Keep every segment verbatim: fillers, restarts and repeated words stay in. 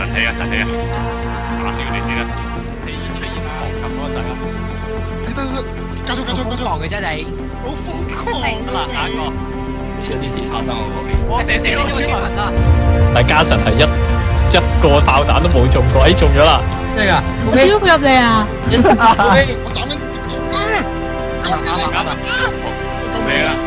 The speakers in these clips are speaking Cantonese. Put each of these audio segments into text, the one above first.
氣啊，神氣啊！打死佢哋先啦！氣出現黃金嗰個掣啊！ 得得得，加速加速加速！ 狂嘅啫你， 好瘋狂啊！下一個， 有啲事發生我嗰邊。 我寫寫呢個新聞啊！ 但加神係一一個炮彈都冇中過，哎中咗啦！ 真係㗎， 我點解入嚟啊？ 我斬緊， 啱啊啱啊！到你啦！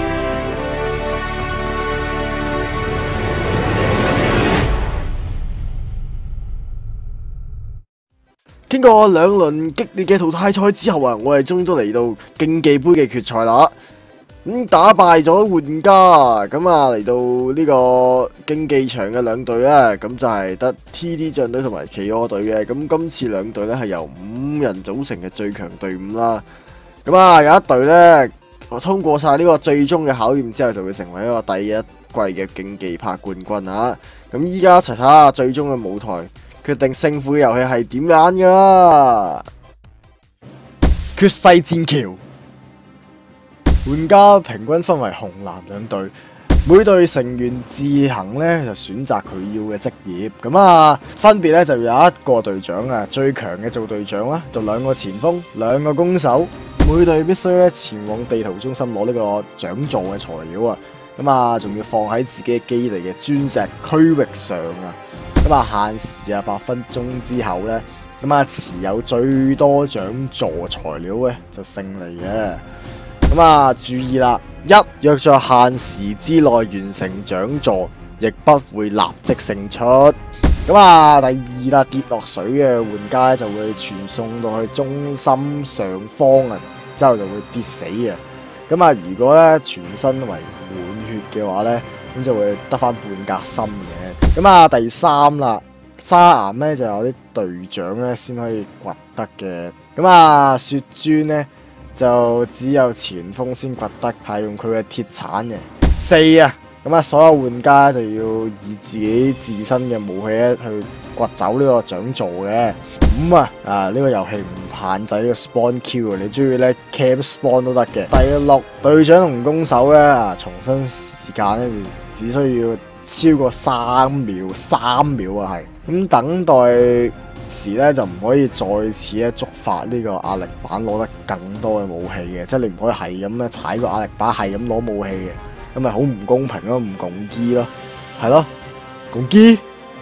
經過兩輪激烈嘅淘汰賽之後啊，我哋終於都嚟到競技杯嘅決賽啦。咁、嗯、打敗咗玩家，咁啊嚟到呢個競技場嘅兩隊咧，咁就係得 T D 戰隊同埋企鵝隊嘅。咁今次兩隊咧係由五人組成嘅最強隊伍啦。咁啊有一隊咧通過晒呢個最終嘅考驗之後，就會成為一個第一季嘅競技拍冠軍啊！咁依家一齊睇下最終嘅舞台，決定勝負嘅遊戲係點樣噶啦？決世戰橋，玩家平均分為紅藍兩隊，每隊成員自行咧就選擇佢要嘅職業。咁啊，分別咧就有一個隊長啊，最強嘅做隊長啦，就兩個前鋒，兩個攻手。每隊必須咧前往地圖中心攞呢個獎座嘅材料啊。咁啊，仲要放喺自己嘅基地嘅磚石區域上啊。咁啊，限時啊八分鐘之後咧，咁啊持有最多獎座材料咧就勝利嘅。咁啊，注意啦！一若在限時之內完成獎座，亦不會立即勝出。咁啊，第二啦，跌落水嘅玩家咧就會傳送到去中心上方啊，之後就會跌死嘅。咁啊，如果咧全身為滿血嘅話咧，咁就會得翻半格心嘅。咁啊，第三啦，沙岩咧就有啲隊長咧先可以掘得嘅。咁啊，雪磚咧就只有前鋒先掘得，係用佢嘅鐵鏟嘅。四啊，咁啊，所有玩家就要以自己自身嘅武器咧去掘走呢個獎座嘅。五啊，啊呢、這個遊戲唔限制呢個 spawn kill 啊，你中意咧 camp spawn 都得嘅。第六，隊長同攻手咧啊，重新時間咧只需要超過三秒，三秒啊係。咁等待時咧就唔可以再次咧觸發呢個壓力板攞得更多嘅武器嘅，即係你唔可以係咁咧踩個壓力板係咁攞武器嘅，咁咪好唔公平咯，唔共機咯，係咯，共機。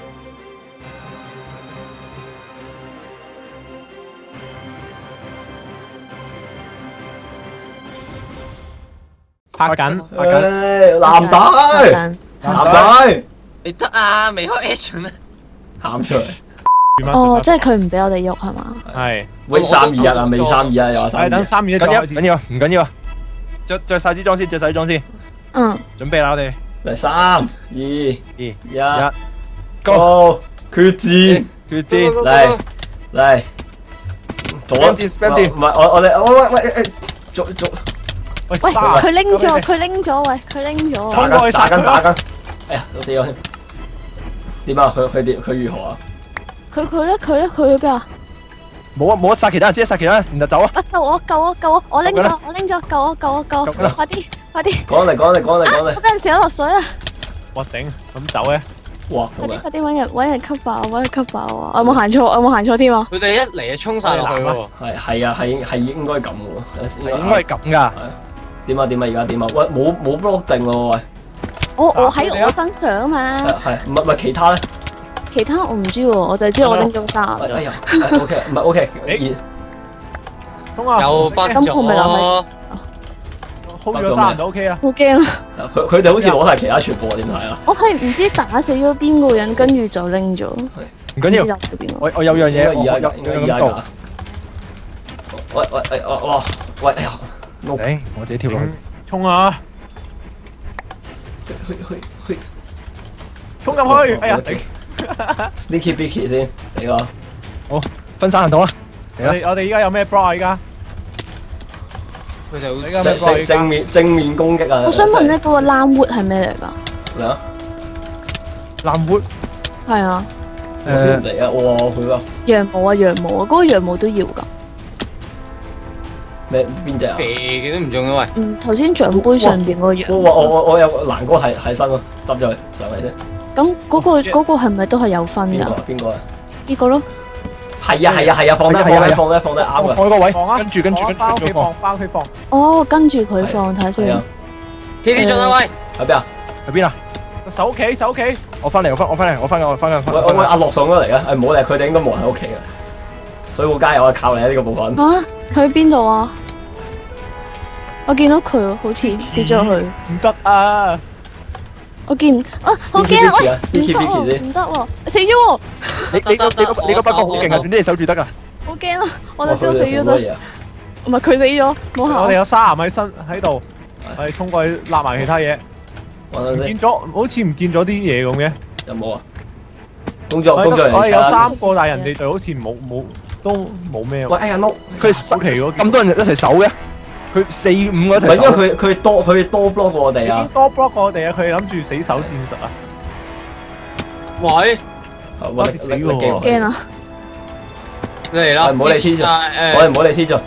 拍緊，拍緊， 藍帶，藍帶， 你得啊？未開 action 啊？ 喊出嚟！ 哦，即係佢唔俾我哋喐係嘛？ 係， 喂，三二一啊，未三二一又話三二一。 等三二一， 緊要緊要唔緊要啊？着着晒啲裝先，着晒啲裝先。 嗯。 準備啦，我哋。 嚟三二二一 ，Go！ 決戰， 決戰， 嚟嚟。 spam 戰 spam 戰。 唔係我我哋喂喂喂誒，做做。 喂，佢拎咗，佢拎咗，喂，佢拎咗。 打緊打緊打緊。哎呀，都死咗添。點啊？佢佢點？佢如何啊？ 佢佢咧，佢咧，佢去邊啊？ 冇啊冇啊！殺其他人先，殺其他人，然後走啊！ 啊！救我！救我！救我！我拎咗，我拎咗！救我！救我！救我！快啲！快啲！ 講嚟講嚟講嚟講嚟！ 嗰陣時我落水啦！ 我頂，咁走咧？ 哇！ 快啲！快啲揾人揾人吸爆！揾人吸爆啊！我有冇行錯？我有冇行錯添啊？ 佢哋一嚟就衝晒落去喎！ 係係啊，係係應該咁喎， 應該係咁㗎。 點啊點啊而家點啊？喂冇冇 block 剩喎喂！ 我我喺我身上啊嘛！ 係唔係唔係其他咧？ 其他我唔知喎，我就係知我拎咗三。 哎呀，OK 唔係 OK， 誒，通啊！ 又分咁佢咪留咗。 hold 咗三人就 OK 啦。 好驚啊！ 佢佢哋好似攞晒其他全部啊？點睇啊？ 我係唔知打死咗邊個人，跟住就拎咗。 唔緊要，我我有樣嘢，我有有咁做。 喂喂喂，哇哇喂，哎呀！ 頂，我自己跳落去。 衝啊！ 去去去去！ 衝入去！哎呀頂！ Sneaky Bicky 先，你個好分散行動啊！ 我哋我哋依家有咩 bra 啊？依家佢哋好正正正面正面攻擊啊！ 我想問咧，嗰個藍 wood 係咩嚟㗎？ 咩啊？ 藍 wood 係啊。 我先嚟啊！哇，佢個羊毛啊，羊毛啊，嗰個羊毛都要㗎。 咩邊隻啊？ 肥嘅都唔中嘅喂。 嗯，頭先獎杯上邊嗰個羊。 我我我我有欄杆係係新咯，執咗佢上嚟先。 咁嗰個嗰個係咪都係有分㗎？ 邊個啊？ 呢個咯。 係啊係啊係啊，放低放低放低放低啱啊！ 放個位， 放啊！ 跟住跟住跟翻屋企放， 住放。 翻屋企放。 哦，跟住佢放睇先。 T T 進啊喂！ 喺邊啊？ 喺邊啊？ 手企手企。 我翻嚟，我翻我翻嚟，我翻我翻喂喂喂，阿樂上咗嚟啊！誒唔好理，佢哋應該冇人喺屋企啊，所以我加油，我靠你啊！呢個部分。 啊？去邊度啊？我見到佢喎，好似跌咗落去。 唔得啊！ 我見唔啊，好驚啊！喂，唔得喎，唔得喎，死咗喎！ 你你個你個你個不過好勁啊！總之你守住得噶。 好驚啊！我就知我死咗得。唔係佢死咗，冇效。 我哋有沙岩喺身喺度，我哋衝過去揦埋其他嘢。唔見咗，好似唔見咗啲嘢咁嘅。 有冇啊？工作工作人員。 我哋有三個，但係人哋隊好似冇冇都冇咩。 喂，哎呀碌！ 佢咁多人一齊守嘅，佢四五個一齊守。 因為佢佢多佢多 block 過我哋啊。 多 block 過我哋啊！佢哋諗住死守戰術啊！ 喂！ 我哋死喎！ 驚啊！ 你嚟啦！ 唔好理 T 咗，我哋唔好理 T 咗。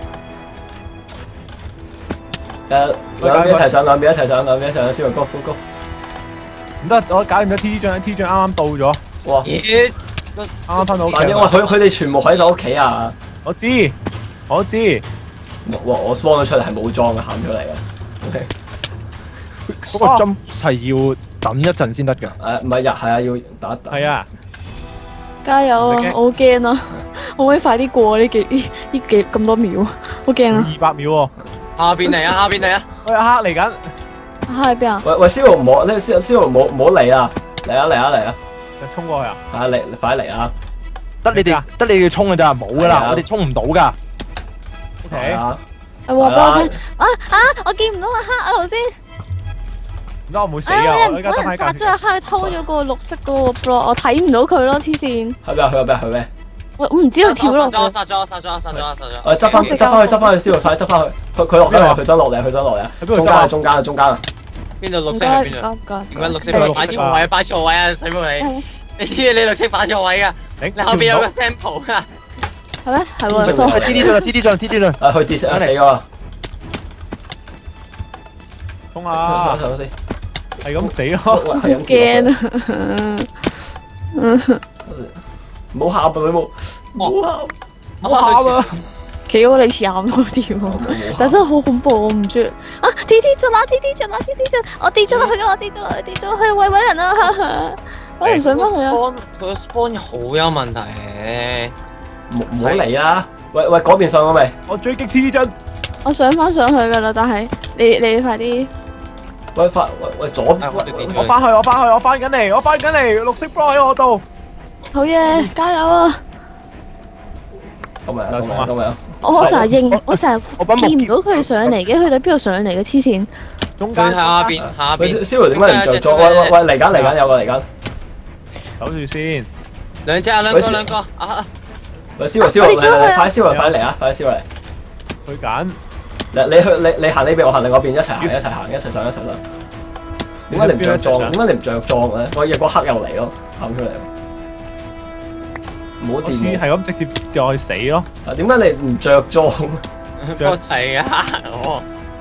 誒，兩邊一齊上，兩邊一齊上，兩邊一齊上，消防高高高。 唔得，我搞掂咗 T 將 ，T 將啱啱到咗。 哇！ 咦？ 啱啱翻到屋企。 因為佢佢哋全部喺晒屋企啊！ 我知，我知。 哇！我 spawn 咗出嚟係冇裝嘅，喊出嚟嘅。OK。 嗰個 jump 係要等一陣先得㗎。 誒唔係日係啊，要打一打。 係啊。 加油啊！我好驚啊！可唔可以快啲過呢幾呢呢幾咁多秒？好驚啊！ 二百秒喎。 下邊嚟啊！下邊嚟啊！ 喂，阿黑嚟緊。 喺邊啊？ 喂喂，燒唔好，呢燒燒唔好唔好嚟啊！嚟啊嚟啊嚟啊！ 衝過去啊！ 係啊，嚟快嚟啊！ 得你哋得你哋衝㗎咋，冇㗎啦，我哋衝唔到㗎。 OK。 係話俾我聽啊啊！我見唔到阿黑啊頭先。 唔得，我唔會死啊！ 我而家人殺咗阿黑，偷咗個綠色嗰個 block，我睇唔到佢咯，黐線。 去邊啊？去邊？去咩？ 我我唔知佢跳落。 殺咗！殺咗！殺咗！殺咗！殺咗！ 我執翻執翻去執翻去燒快執翻去。佢佢落緊嚟，佢想落嚟，佢想落嚟啊！中間啊中間啊中間啊！ 邊度綠色喺邊度？點解綠色擺錯位？擺錯位啊！使乜你？你知你綠色擺錯位噶？你後邊有個 sample 噶。 係咩？係喎，錯。 係 T T 進啊 ！T T 進啊 ！T T 進。 啊，佢跌死死咗啦！ 衝啊！ 上先。 係咁死咯！ 好驚啊！ 唔好喊啊！你冇，唔好喊， 唔好喊啊！ 企我哋喊多啲喎，但真係好恐怖，我唔中意。啊 ！T T 進啦 ！T T 進啦 ！T T 進，我跌咗落去，我跌咗落去，跌咗落去，喂喂人啊！揾人上翻去啊！ 佢個 spawn 好有問題。 唔唔好嚟啦！喂喂，嗰邊上咗未？ 我追擊 T 進， 我上翻上去噶啦，但係你你快啲。 喂翻喂喂左邊， 我翻去，我翻去，我翻緊嚟，我翻緊嚟，綠色 block 喺我度。 好嘢，加油啊！ 咁咪咁咪咁咪。 我成日認，我成日見唔到佢上嚟嘅，佢喺邊度上嚟嘅？黐線！ 中間下邊下邊。 燒爐點解唔着裝？喂喂喂，嚟緊嚟緊有個嚟緊。 守住先。 兩隻啊，兩個兩個啊！ 喂，燒爐燒爐嚟嚟，快燒爐快嚟啊！快燒嚟。 去緊。 你你去你你行呢邊，我行另外邊，一齊行一齊行一齊上一齊上。點解你唔着裝？點解你唔着裝咧？我日嗰黑又嚟咯，喊出嚟。唔好掂。 係咁直接掉去死咯。 啊，點解你唔着裝？ 着齊啊！我。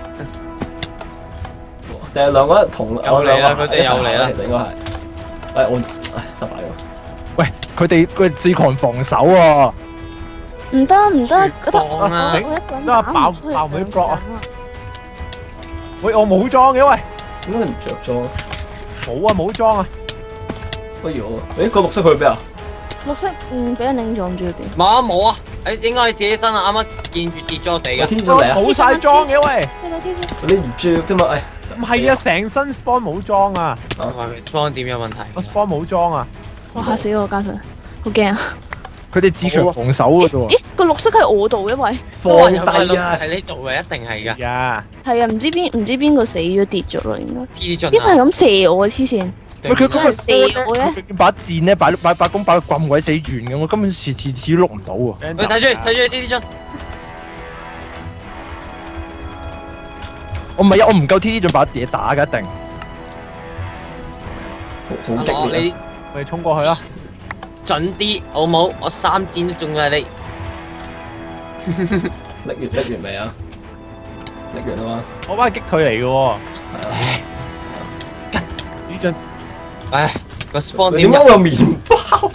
定係兩個同又嚟啦！佢哋又嚟啦！ 其實應該係。誒我唉失敗咗。 喂，佢哋佢最強防守喎。 唔得唔得，覺得我我一個人打爆爆唔到 block 啊！喂，我冇裝嘅喂， 點解你唔着裝？ 冇啊，冇裝啊！ 不如我，誒個綠色去邊啊？ 綠色嗯俾人領咗，唔知去邊。 冇啊冇啊！誒應該係自己身啊！啱啱見住跌咗地嘅。 天上嚟啊！ 冇曬裝嘅喂， 你唔着啫嘛？誒， 唔係啊，成身 spawn 冇裝啊！ 我話佢 spawn 點有問題？ 我 spawn 冇裝啊！ 哇嚇死我家臣，好驚啊！ 佢哋自強防守嘅啫喎。 咦？個綠色係我度嘅喂。 放低啊！ 喺呢度嘅，一定係㗎。 呀！ 係啊，唔知邊唔知邊個死咗跌咗咯，應該。 T 進啊！ 邊個係咁射我啊？黐線！ 喂，佢嗰個射我嘅。 把箭咧，擺擺把弓擺到咁鬼死遠嘅，我根本次次次都碌唔到喎。 喂，睇住睇住 T 進。 我唔係啊，我唔夠 T T 進把嘢打㗎，一定。 好激烈！ 你我哋衝過去啦！ 準啲好冇？我三箭都中晒你。 力完力完未啊？力完啊嘛！ 我班係擊退嚟嘅喎。 係啊。 T 進， 唉， 個 spawn 點解會有麵包？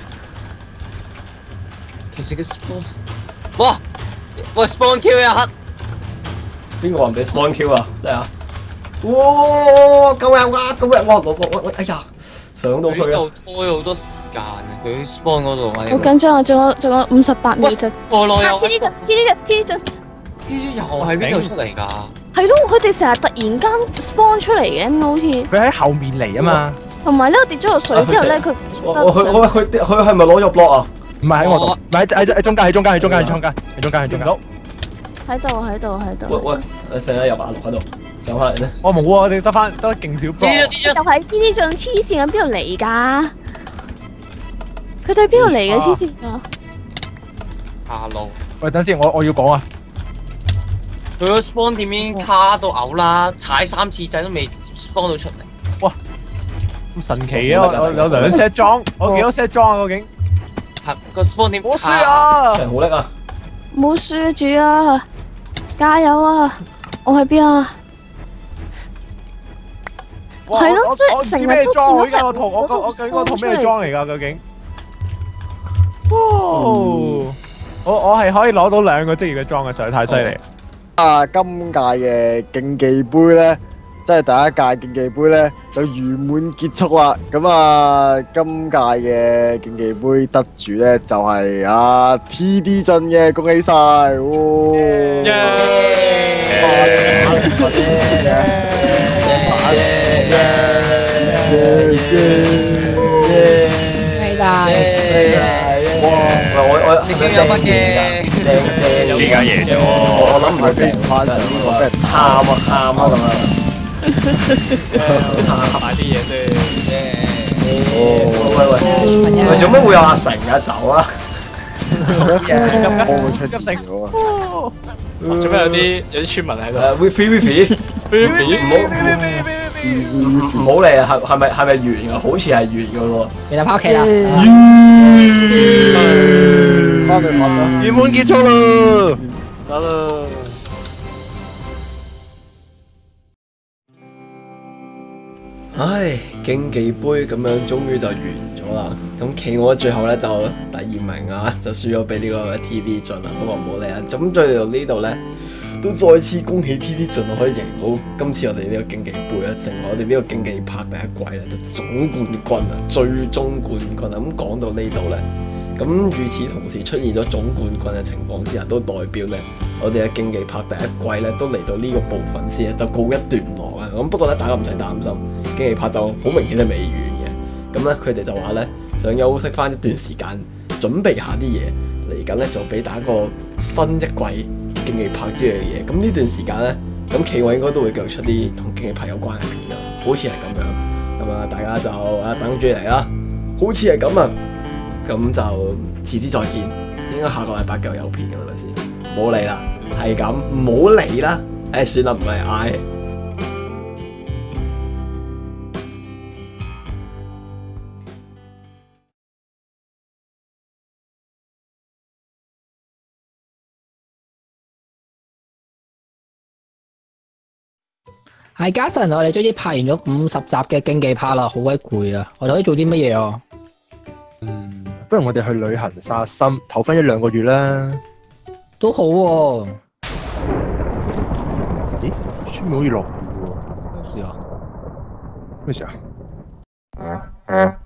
其實個 spawn， 哇！喂 spawn kill 一刻， 邊個話唔俾 spawn kill 啊？真係啊！哇！救命啊！救命！哇！我我我哎呀！上到去啊！ 拖咗好多時間啊！佢 spawn 嗰度啊！ 好緊張啊！仲有仲有五十八秒就。 過耐又。 T D 陣 T D 陣 T D 陣。 呢啲又係邊度出嚟㗎？ 係咯，佢哋成日突然間 spawn 出嚟嘅，好似。 佢喺後面嚟啊嘛。 同埋咧，我跌咗落水之後咧，佢唔識得。 我佢我佢佢係咪攞咗 block 啊？ 唔係喺我度，唔係喺喺中間，喺中間，喺中間，喺中間，喺中間，喺中間。 喺度，喺度，喺度。 喂喂，成日入馬六喺度，上翻嚟咧。 我冇啊，我哋得翻得勁少 block。 就係呢啲仲黐線喺邊度嚟㗎？佢哋喺邊度嚟嘅黐線㗎？ 下路。 喂，等先，我我要講啊。 佢個 spawn 點已經卡到嘔啦，踩三次掣都未 spawn 到出嚟。哇！ 咁神奇啊！我有兩 set 裝，我幾多 set 裝啊？究竟？ 係個 spawn 點？ 我輸啊！ 真係好叻啊！ 冇輸住啊！加油啊！我喺邊啊？係咯，即係成日都見到係我套我我我究竟嗰套咩裝嚟㗎？究竟？哇！我我係可以攞到兩個職業嘅裝嘅，實在太犀利。 啊！今屆嘅競技杯咧，即係第一屆競技杯咧，就圓滿結束啦。咁啊，今屆嘅競技杯得主咧就係阿 T D 陣嘅，恭喜晒！ 係㗎。 哇！我我你幾有乜嘅？ 點解贏咗？ 我諗唔係俾人翻上呢個俾人喊啊喊啊咁啊！ 喊埋啲嘢先。 喂喂喂，做咩會有阿成啊走啊？ 我會出急成。 做咩有啲有啲村民喺度？ 誒，We free we free free free，唔好唔好嚟啊！係係咪係咪完啊？好似係完嘅喎。 其實返屋企啦。 翻去瞓啦。 圓滿結束啦！ 得啦。 唉，競技杯咁樣終於就完咗啦。咁企鵝最後咧就第二名啊，就輸咗俾呢個 T D 進啦。不過唔好理啦。咁再嚟到呢度咧，都再次恭喜 T D 進可以贏到今次我哋呢個競技杯啊，成為我哋呢個競技拍第一季咧就總冠軍啊，最終冠軍啊。咁講到呢度咧，咁與此同時出現咗總冠軍嘅情況之下，都代表咧我哋嘅競技拍第一季咧都嚟到呢個部分先就告一段落啊。咁不過咧大家唔使擔心。競技拍就好明顯係未完嘅，咁咧佢哋就話咧想休息翻一段時間，準備下啲嘢嚟緊咧就俾大家個新一季競技拍之類嘅嘢。咁呢段時間咧，咁企鵝應該都會繼續出啲同競技拍有關嘅片㗎，好似係咁樣。咁啊，大家就啊等住嚟啦，好似係咁啊。咁就遲啲再見，應該下個禮拜繼續有片㗎啦，係咪先？唔好理啦，係咁，唔好理啦。誒，算啦，唔係嗌。 係嘉臣，我哋終於拍完咗五十集嘅競技拍啦，好鬼攰啊！我哋可以做啲乜嘢啊？ 嗯，不如我哋去旅行散心，唞翻一兩個月啦。 都好喎。 咦？出面好似落雨喎。 咩事啊？ 咩事啊？